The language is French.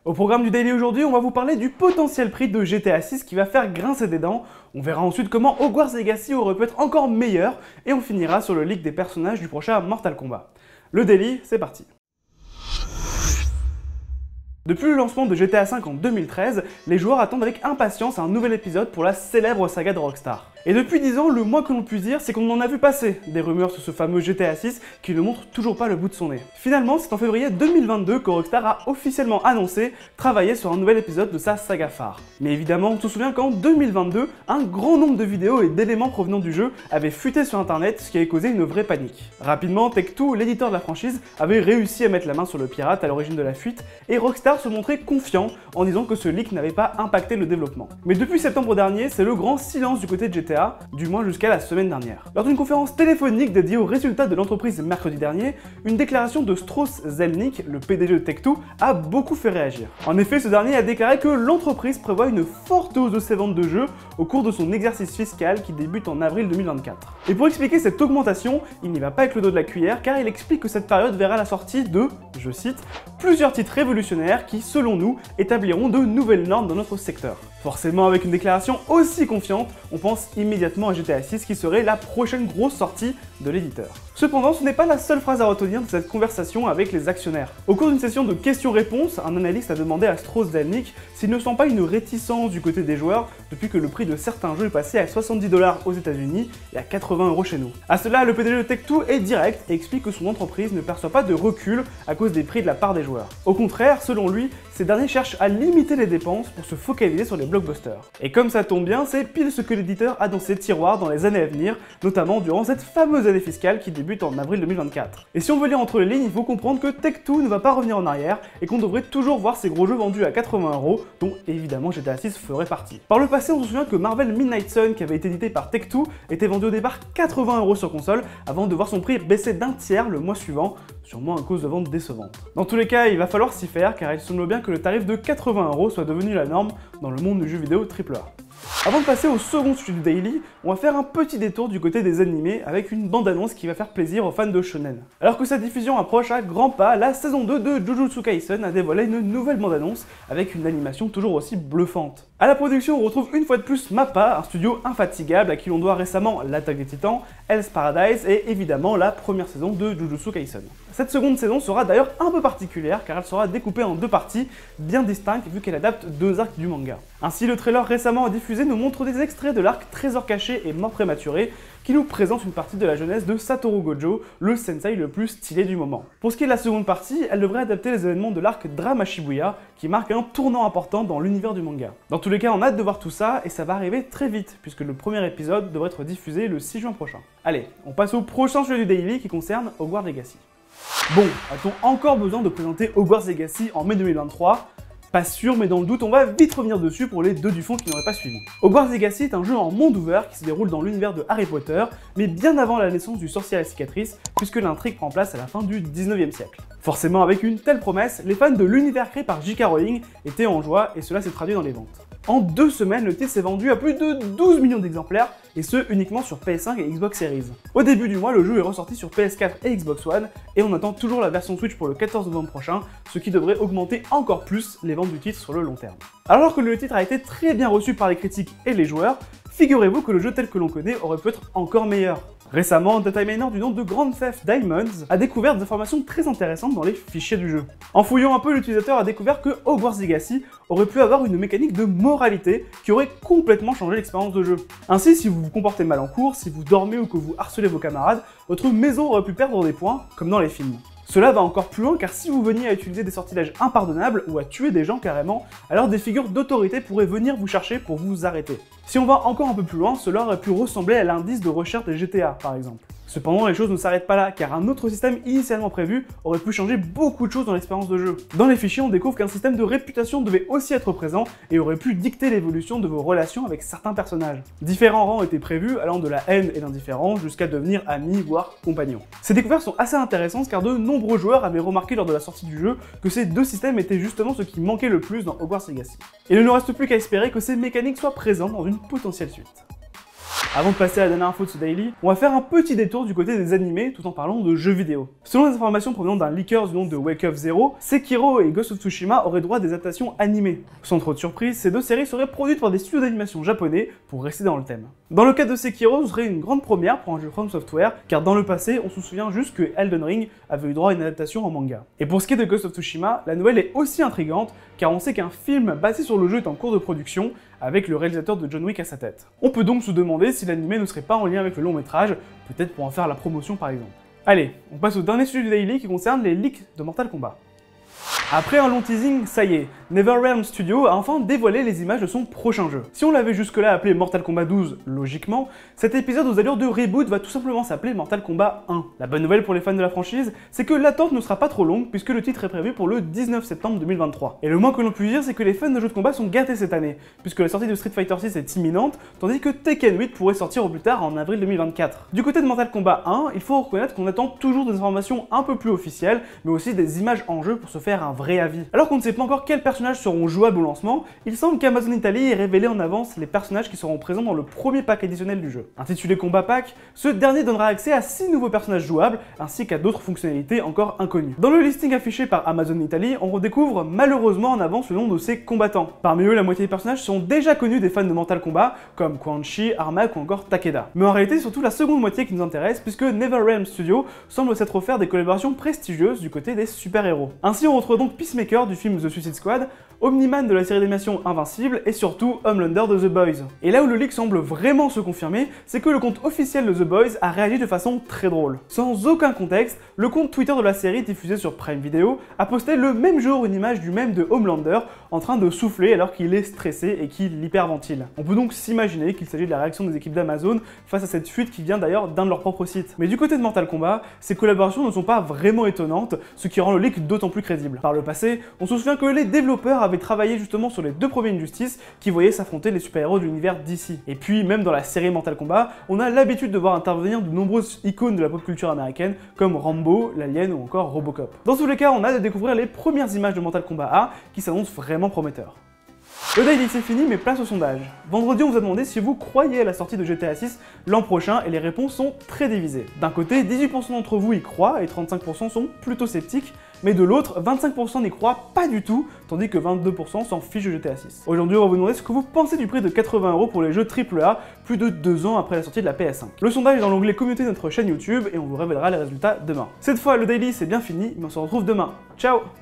Au programme du Daily aujourd'hui, on va vous parler du potentiel prix de GTA 6 qui va faire grincer des dents. On verra ensuite comment Hogwarts Legacy aurait pu être encore meilleur et on finira sur le leak des personnages du prochain Mortal Kombat. Le Daily, c'est parti. Depuis le lancement de GTA V en 2013, les joueurs attendent avec impatience un nouvel épisode pour la célèbre saga de Rockstar. Et depuis 10 ans, le moins que l'on puisse dire, c'est qu'on en a vu passer des rumeurs sur ce fameux GTA 6 qui ne montre toujours pas le bout de son nez. Finalement, c'est en février 2022 que Rockstar a officiellement annoncé travailler sur un nouvel épisode de sa saga phare. Mais évidemment, on se souvient qu'en 2022, un grand nombre de vidéos et d'éléments provenant du jeu avaient fuité sur internet, ce qui avait causé une vraie panique. Rapidement, Take-Two, l'éditeur de la franchise, avait réussi à mettre la main sur le pirate à l'origine de la fuite, et Rockstar se montrait confiant en disant que ce leak n'avait pas impacté le développement. Mais depuis septembre dernier, c'est le grand silence du côté de GTA, du moins jusqu'à la semaine dernière. Lors d'une conférence téléphonique dédiée aux résultats de l'entreprise mercredi dernier, une déclaration de Strauss Zelnick, le PDG de Take-Two, a beaucoup fait réagir. En effet, ce dernier a déclaré que l'entreprise prévoit une forte hausse de ses ventes de jeux au cours de son exercice fiscal qui débute en avril 2024. Et pour expliquer cette augmentation, il n'y va pas avec le dos de la cuillère car il explique que cette période verra la sortie de, je cite, plusieurs titres révolutionnaires qui, selon nous, établiront de nouvelles normes dans notre secteur. Forcément, avec une déclaration aussi confiante, on pense immédiatement à GTA 6 qui serait la prochaine grosse sortie de l'éditeur. Cependant, ce n'est pas la seule phrase à retenir de cette conversation avec les actionnaires. Au cours d'une session de questions-réponses, un analyste a demandé à Strauss Zelnick s'il ne sent pas une réticence du côté des joueurs depuis que le prix de certains jeux est passé à 70 $ aux États-Unis et à 80 € chez nous. À cela, le PDG de Take-Two est direct et explique que son entreprise ne perçoit pas de recul à cause des prix de la part des joueurs. Au contraire, selon lui, ces derniers cherchent à limiter les dépenses pour se focaliser sur les blockbusters. Et comme ça tombe bien, c'est pile ce que l'éditeur a dans ses tiroirs dans les années à venir, notamment durant cette fameuse année fiscale qui débute en avril 2024. Et si on veut lire entre les lignes, il faut comprendre que Take-Two ne va pas revenir en arrière et qu'on devrait toujours voir ces gros jeux vendus à 80 €, dont évidemment GTA 6 ferait partie. Par le passé, on se souvient que Marvel Midnight Sun, qui avait été édité par Take-Two, était vendu au départ 80 € sur console, avant de voir son prix baisser d'un tiers le mois suivant, sûrement à cause de ventes décevantes. Dans tous les cas, il va falloir s'y faire, car il semble bien que le tarif de 80 € soit devenu la norme dans le monde du jeu vidéo AAA. Avant de passer au second sujet du Daily, on va faire un petit détour du côté des animés avec une bande-annonce qui va faire plaisir aux fans de shonen. Alors que sa diffusion approche à grands pas, la saison 2 de Jujutsu Kaisen a dévoilé une nouvelle bande-annonce avec une animation toujours aussi bluffante. À la production, on retrouve une fois de plus MAPPA, un studio infatigable à qui l'on doit récemment l'Attaque des Titans, Hell's Paradise et évidemment la première saison de Jujutsu Kaisen. Cette seconde saison sera d'ailleurs un peu particulière car elle sera découpée en deux parties bien distinctes vu qu'elle adapte deux arcs du manga. Ainsi, le trailer récemment diffusé nous montre des extraits de l'arc Trésor caché et mort prématurée qui nous présente une partie de la jeunesse de Satoru Gojo, le sensei le plus stylé du moment. Pour ce qui est de la seconde partie, elle devrait adapter les événements de l'arc Drama Shibuya qui marque un tournant important dans l'univers du manga. Dans tous les cas, on a hâte de voir tout ça et ça va arriver très vite puisque le premier épisode devrait être diffusé le 6 juin prochain. Allez, on passe au prochain sujet du Daily qui concerne Hogwarts Legacy. Bon, a-t-on encore besoin de présenter Hogwarts Legacy en mai 2023 ? Pas sûr, mais dans le doute, on va vite revenir dessus pour les deux du fond qui n'auraient pas suivi. Hogwarts Legacy est un jeu en monde ouvert qui se déroule dans l'univers de Harry Potter, mais bien avant la naissance du sorcier à la cicatrice, puisque l'intrigue prend place à la fin du 19e siècle. Forcément, avec une telle promesse, les fans de l'univers créé par J.K. Rowling étaient en joie et cela s'est traduit dans les ventes. En 2 semaines, le titre s'est vendu à plus de 12 millions d'exemplaires, et ce uniquement sur PS5 et Xbox Series. Au début du mois, le jeu est ressorti sur PS4 et Xbox One, et on attend toujours la version Switch pour le 14 novembre prochain, ce qui devrait augmenter encore plus les ventes du titre sur le long terme. Alors que le titre a été très bien reçu par les critiques et les joueurs, figurez-vous que le jeu tel que l'on connaît aurait pu être encore meilleur. Récemment, data miner du nom de Grand Theft Diamonds a découvert des informations très intéressantes dans les fichiers du jeu. En fouillant un peu, l'utilisateur a découvert que Hogwarts Legacy aurait pu avoir une mécanique de moralité qui aurait complètement changé l'expérience de jeu. Ainsi, si vous vous comportez mal en cours, si vous dormez ou que vous harcelez vos camarades, votre maison aurait pu perdre des points, comme dans les films. Cela va encore plus loin car si vous veniez à utiliser des sortilèges impardonnables ou à tuer des gens carrément, alors des figures d'autorité pourraient venir vous chercher pour vous arrêter. Si on va encore un peu plus loin, cela aurait pu ressembler à l'indice de recherche des GTA par exemple. Cependant, les choses ne s'arrêtent pas là, car un autre système initialement prévu aurait pu changer beaucoup de choses dans l'expérience de jeu. Dans les fichiers, on découvre qu'un système de réputation devait aussi être présent et aurait pu dicter l'évolution de vos relations avec certains personnages. Différents rangs étaient prévus, allant de la haine et l'indifférence jusqu'à devenir amis, voire compagnons. Ces découvertes sont assez intéressantes car de nombreux joueurs avaient remarqué lors de la sortie du jeu que ces deux systèmes étaient justement ce qui manquait le plus dans Hogwarts Legacy. Et il ne nous reste plus qu'à espérer que ces mécaniques soient présentes dans une potentielle suite. Avant de passer à la dernière info de ce daily, on va faire un petit détour du côté des animés tout en parlant de jeux vidéo. Selon les informations provenant d'un leaker du nom de Wake Up Zero, Sekiro et Ghost of Tsushima auraient droit à des adaptations animées. Sans trop de surprise, ces deux séries seraient produites par des studios d'animation japonais pour rester dans le thème. Dans le cas de Sekiro, ce serait une grande première pour un jeu From Software, car dans le passé, on se souvient juste que Elden Ring avait eu droit à une adaptation en manga. Et pour ce qui est de Ghost of Tsushima, la nouvelle est aussi intrigante, car on sait qu'un film basé sur le jeu est en cours de production, avec le réalisateur de John Wick à sa tête. On peut donc se demander si l'anime ne serait pas en lien avec le long métrage, peut-être pour en faire la promotion par exemple. Allez, on passe au dernier sujet du daily qui concerne les leaks de Mortal Kombat. Après un long teasing, ça y est, NetherRealm Studios a enfin dévoilé les images de son prochain jeu. Si on l'avait jusque-là appelé Mortal Kombat 12, logiquement, cet épisode aux allures de reboot va tout simplement s'appeler Mortal Kombat 1. La bonne nouvelle pour les fans de la franchise, c'est que l'attente ne sera pas trop longue puisque le titre est prévu pour le 19 septembre 2023. Et le moins que l'on puisse dire, c'est que les fans de jeux de combat sont gâtés cette année, puisque la sortie de Street Fighter 6 est imminente, tandis que Tekken 8 pourrait sortir au plus tard en avril 2024. Du côté de Mortal Kombat 1, il faut reconnaître qu'on attend toujours des informations un peu plus officielles, mais aussi des images en jeu pour se faire un vrai avis. Alors qu'on ne sait pas encore quels personnages seront jouables au lancement, il semble qu'Amazon Italy ait révélé en avance les personnages qui seront présents dans le premier pack additionnel du jeu. Intitulé Combat Pack, ce dernier donnera accès à 6 nouveaux personnages jouables, ainsi qu'à d'autres fonctionnalités encore inconnues. Dans le listing affiché par Amazon Italy, on redécouvre malheureusement en avance le nom de ces combattants. Parmi eux, la moitié des personnages sont déjà connus des fans de Mortal Kombat, comme Quan Chi, Armak ou encore Takeda. Mais en réalité, c'est surtout la seconde moitié qui nous intéresse, puisque NetherRealm Studios semble s'être offert des collaborations prestigieuses du côté des super-héros. Ainsi, on retrouve donc Peacemaker du film The Suicide Squad, Omni-Man de la série d'animation Invincible et surtout Homelander de The Boys. Et là où le leak semble vraiment se confirmer, c'est que le compte officiel de The Boys a réagi de façon très drôle. Sans aucun contexte, le compte Twitter de la série diffusé sur Prime Video a posté le même jour une image du même de Homelander en train de souffler alors qu'il est stressé et qu'il hyperventile. On peut donc s'imaginer qu'il s'agit de la réaction des équipes d'Amazon face à cette fuite qui vient d'ailleurs d'un de leurs propres sites. Mais du côté de Mortal Kombat, ces collaborations ne sont pas vraiment étonnantes, ce qui rend le leak d'autant plus crédible. Par le passé, on se souvient que les développeurs avaient travaillé justement sur les deux premiers Injustice qui voyaient s'affronter les super-héros de l'univers DC. Et puis, même dans la série Mortal Kombat, on a l'habitude de voir intervenir de nombreuses icônes de la pop culture américaine comme Rambo, l'Alien ou encore Robocop. Dans tous les cas, on a de découvrir les premières images de Mortal Kombat A qui s'annoncent vraiment prometteurs. Le daily c'est fini, mais place au sondage. Vendredi, on vous a demandé si vous croyez à la sortie de GTA 6 l'an prochain et les réponses sont très divisées. D'un côté, 18% d'entre vous y croient et 35% sont plutôt sceptiques, mais de l'autre, 25% n'y croient pas du tout, tandis que 22% s'en fichent de GTA 6. Aujourd'hui, on va vous demander ce que vous pensez du prix de 80 € pour les jeux AAA, plus de 2 ans après la sortie de la PS5. Le sondage est dans l'onglet communauté de notre chaîne YouTube et on vous révélera les résultats demain. Cette fois, le daily c'est bien fini, mais on se retrouve demain. Ciao!